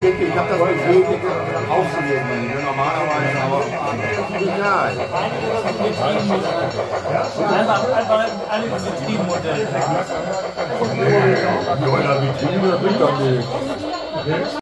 Ich habe das Gefühl, aufzunehmen, normalerweise, aber genial. Einfach alle Vitrinen-Modelle. Die Vitrine bringt doch nichts.